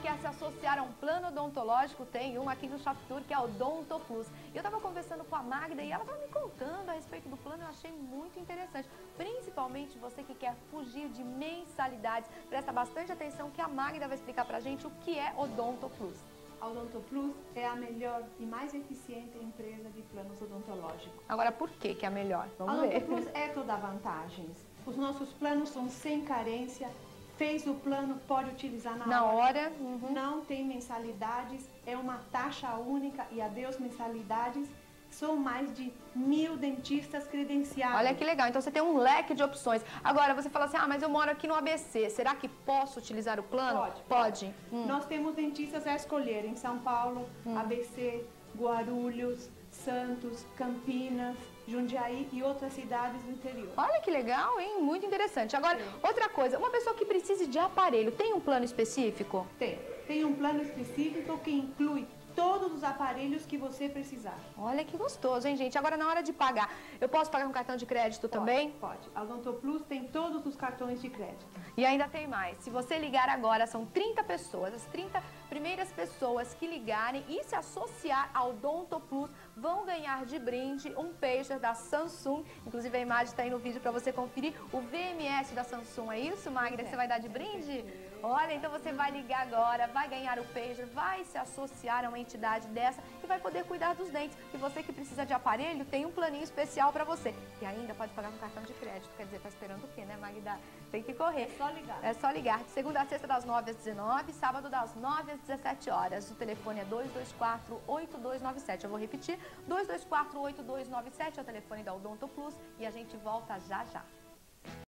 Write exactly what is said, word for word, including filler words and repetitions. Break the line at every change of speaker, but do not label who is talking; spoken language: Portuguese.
quer se associar a um plano odontológico, tem uma aqui no ShopTour, que é o Odonto Plus. Eu estava conversando com a Magda e ela estava me contando a respeito do plano, eu achei muito interessante. Principalmente você que quer fugir de mensalidades. Presta bastante atenção que a Magda vai explicar pra gente o que é Odonto Plus.
A Odonto Plus é a melhor e mais eficiente empresa de planos odontológicos.
Agora, por que que é a melhor? Vamos
a
ver.
Odonto Plus é toda vantagens. Os nossos planos são sem carência. Fez o plano, pode utilizar na,
na hora.
hora.
Uhum.
Não tem mensalidades, é uma taxa única e adeus mensalidades. São mais de mil dentistas credenciados.
Olha que legal, então você tem um leque de opções. Agora, você fala assim, ah, mas eu moro aqui no A B C, será que posso utilizar o plano?
Pode.
Pode. Hum.
Nós temos dentistas a escolher em São Paulo, hum. A B C, Guarulhos, Santos, Campinas, Jundiaí e outras cidades do interior.
Olha que legal, hein? Muito interessante. Agora, Sim. outra coisa, uma pessoa que precise de aparelho, tem um plano específico?
Tem. Tem um plano específico que inclui todos os aparelhos que você precisar.
Olha que gostoso, hein, gente? Agora, na hora de pagar, eu posso pagar com cartão de crédito
pode,
também?
Pode. A Odonto Plus tem todos os cartões de crédito.
E ainda tem mais. Se você ligar agora, são trinta pessoas. As trinta primeiras pessoas que ligarem e se associar ao Odonto Plus vão ganhar de brinde um pager da Samsung. Inclusive, a imagem está aí no vídeo para você conferir. O V M S da Samsung, é isso, Magda, que você vai dar de brinde? Olha, então você vai ligar agora, vai ganhar o pager, vai se associar a uma entidade dessa e vai poder cuidar dos dentes. E você que precisa de aparelho, tem um planinho especial para você. E ainda pode pagar com cartão de crédito. Quer dizer, tá esperando o quê, né, Magda? Tem que correr.
É só ligar.
É só ligar. De segunda a sexta, das nove às dezenove, sábado das nove às dezessete horas. O telefone é dois dois quatro, oito dois nove sete. Eu vou repetir, dois dois quatro, oito dois nove sete é o telefone da Odonto Plus e a gente volta já já.